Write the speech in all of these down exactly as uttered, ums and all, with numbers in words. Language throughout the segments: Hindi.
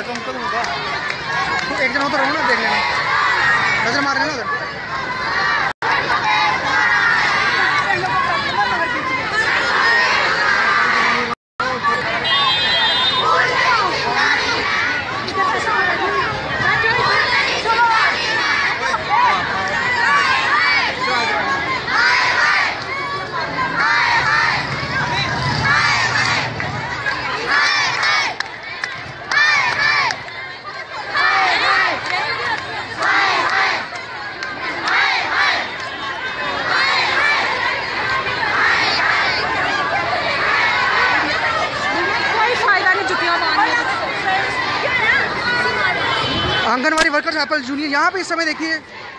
तुम तो तुम एक जन हो तो रहो ना, देख लेना, नजर मार लेना उधर। आंगनवाड़ी वर्कर्स एप्पल जूनियर यहाँ पे इस समय देखिए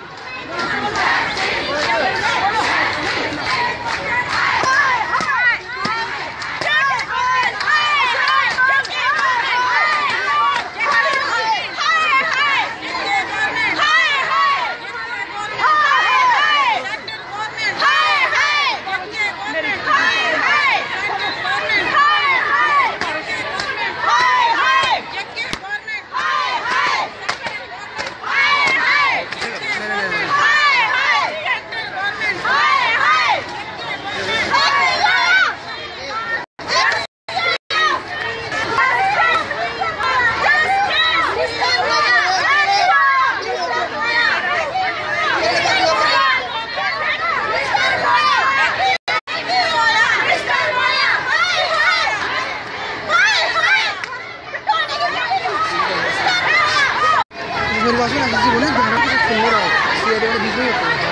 मेरी बात सुना, किसी बोले घर में कुछ हो रहा है, ये वाले बीच में होता है।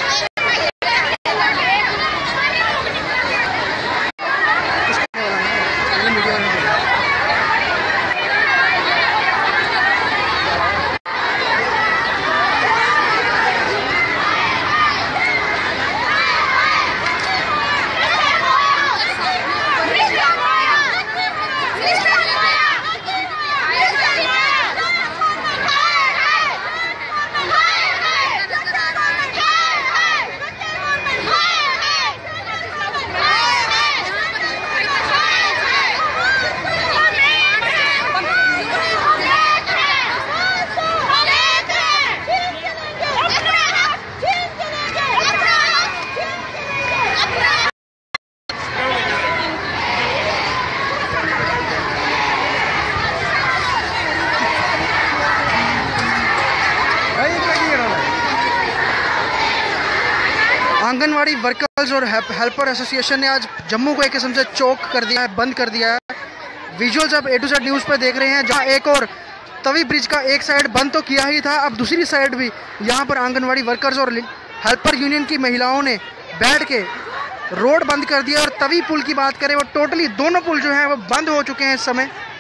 आंगनवाड़ी वर्कर्स और हेल्पर एसोसिएशन ने आज जम्मू को एक किस्म से चौक कर दिया है, बंद कर दिया है। विजुअल्स आप ए टू जेड न्यूज़ पर देख रहे हैं, जहां एक और तवी ब्रिज का एक साइड बंद तो किया ही था, अब दूसरी साइड भी यहां पर आंगनवाड़ी वर्कर्स और हेल्पर यूनियन की महिलाओं ने बैठ के रोड बंद कर दिया। और तवी पुल की बात करें, वो टोटली दोनों पुल जो हैं वो बंद हो चुके हैं इस समय।